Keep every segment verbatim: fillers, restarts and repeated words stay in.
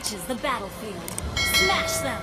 reaches the battlefield. Smash them!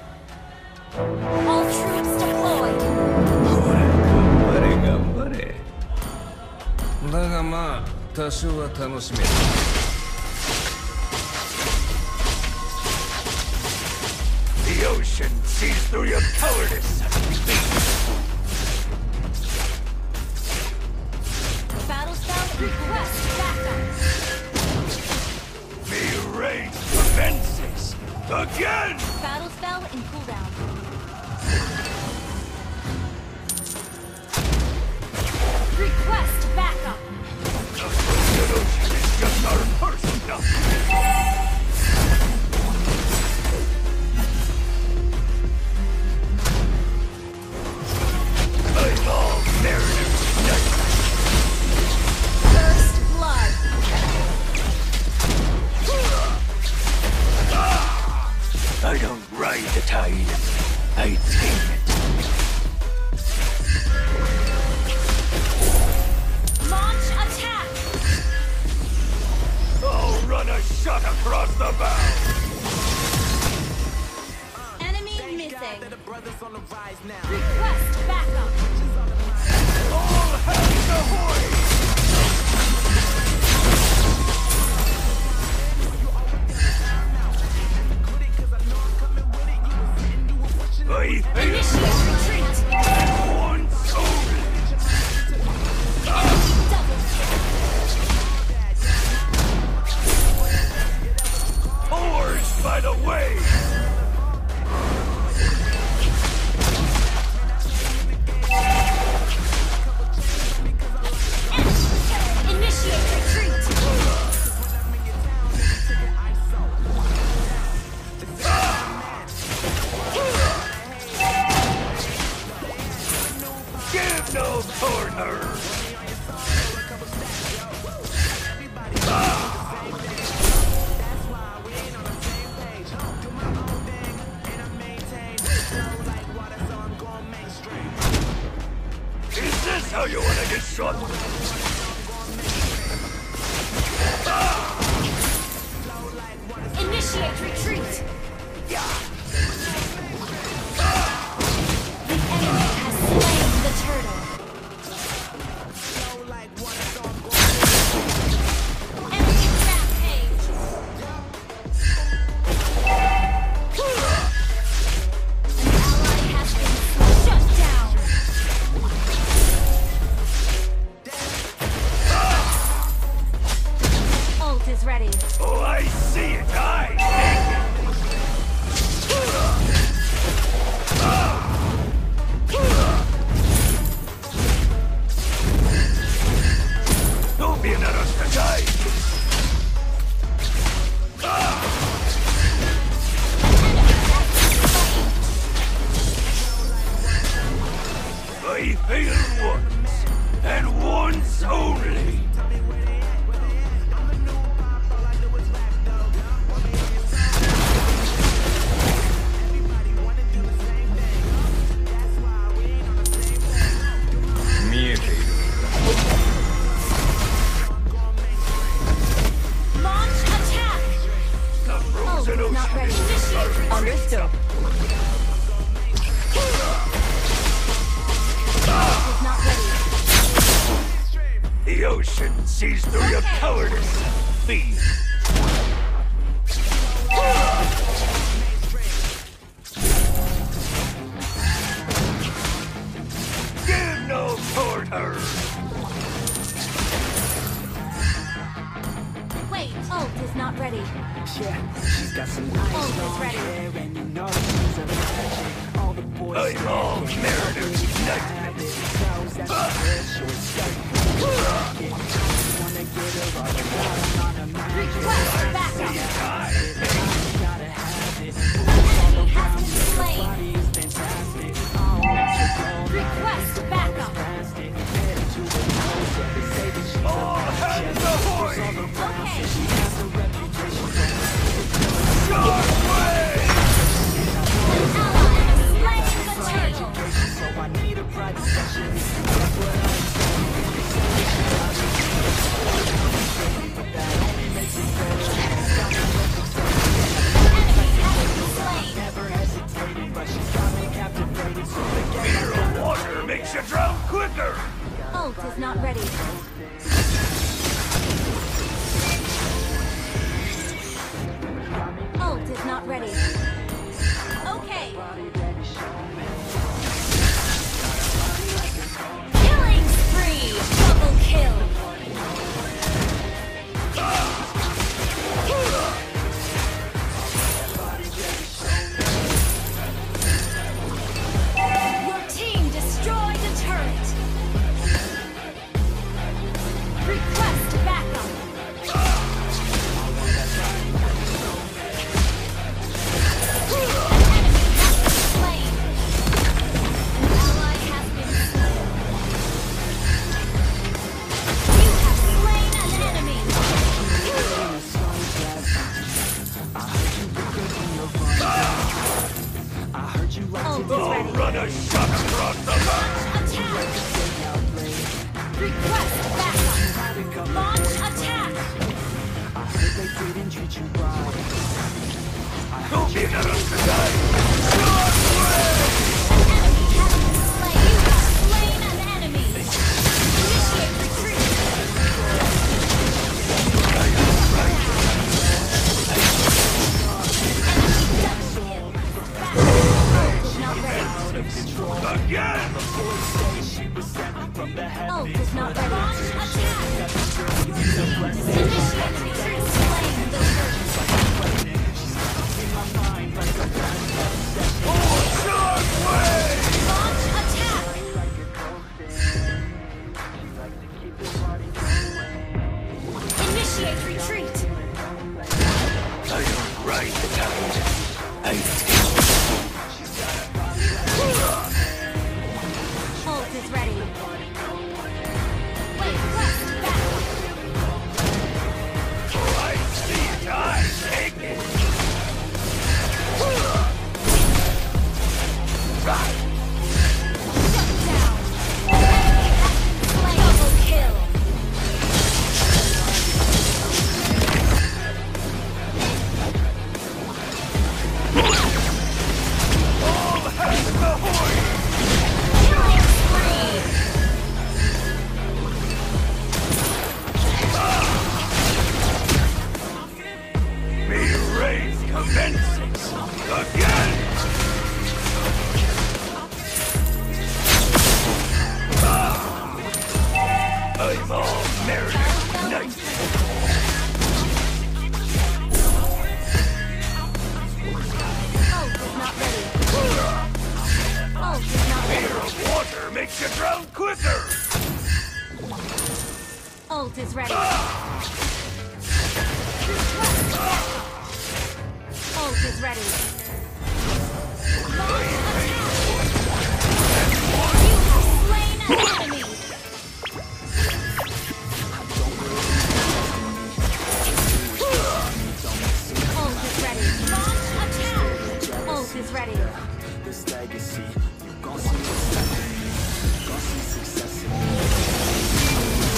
All troops deployed! 頑張れ頑張れ。だがまあ多少は楽しめる。The ocean sees through your cowardice. Battlespell request backup. Me raise defenses again. Battlespell in cooldown. Request backup. The ocean is just our first now. First blood. I don't ride the tide, I tame it. Launch attack. I'll run a shot across the bow. Enemy missing. Request backup. All hands ahoy! I Initiate retreat. once only. Double Oars by the way. Initiate retreat. Give no corner. Is this how you want to get shot? Initiate retreat. The enemy has slain the turtle. Enemy rampage. An ally has been shut down. Ult is ready. Oh, I see it. I take it. Don't be an Arastajai. I failed once, and once only. Launch attack. The frozen Ult is not ready. Initiate Understood. Ult is not ready. The ocean sees through your Okay. cowardice, thief. Give no quarter. Wait, ult is not ready. Yeah, she's got some nice Ult is long ready. hair, and you know she's a virgin. All the boys I say all that merited she's nightmare. girls that she wears short skirt. Wanna get her all around on a magic. Request backup. Gotta have it. Enemy has been slain. Body is fantastic. All natural. Request backup. Plastic. Head to the nose, yeah, they say that she's All hands ahoy! Okay. she has a reputation for Sharp way! An ally has slain the turtle. so I need a private session. That's what I'm saying. That only makes it better. makes you drown quicker! Ult is not ready. Ult is not ready. Okay. Killing spree! Double kill! Your team destroyed the turret! Request backup! Run a shot across the back! Request backup! Launch attack! I heard they didn't treat you right. Don't be nervous to die! An enemy has been slain! You have slain an enemy! Initiate retreat! Again! Ult is not ready. Launch attack! Initiate retreat! Slain the turret! Launch attack! Initiate retreat! I don't ride the tide. I Ult is ready. Wait, quest back! I see it. I take it. Shut down! Slain. Double kill! All hands ahoy! Killing spree! Me race commences again! Ah! I'm all Mariner Knight! Ult is not ready. Ult is not ready. Fear of water makes you drown quicker! Ult is ready. Ult is ready. Launch attack! You have slain an enemy! Ult is ready. Launch attack! Ult is ready. This legacy, you gon' see what's happening. Gon' see success in me.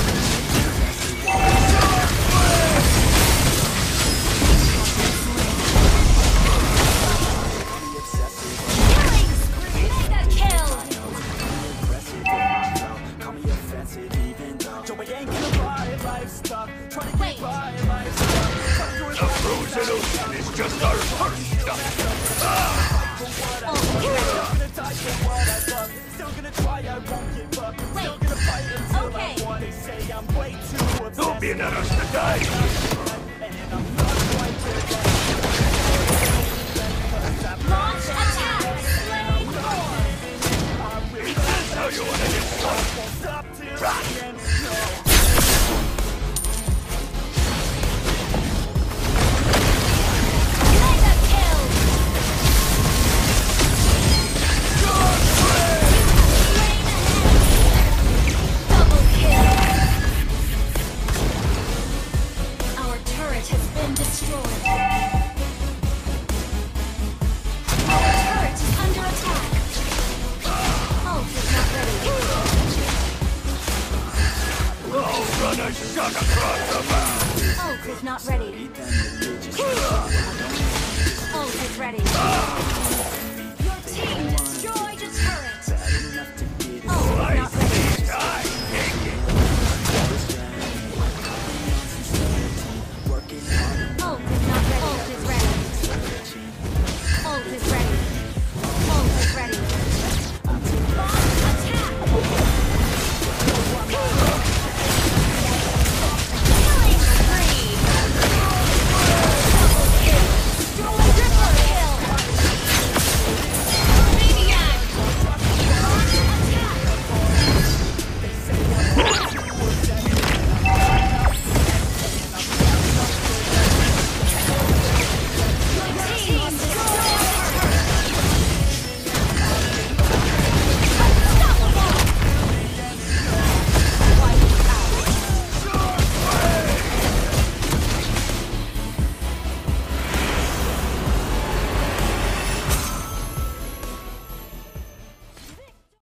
Killing spree! Mega kill! Aggressive with my flow, call me offensive even though Joey ain't gonna buy life's tough, trying to Wait. get by life's tough. Trying to do it The frozen ocean is just our first stop! Ult is ready. gonna die for what I love. Still gonna try, I won't give up. Still Wait. gonna fight until Okay. I won. They say I'm way too obsessed. Don't be in a rush to die!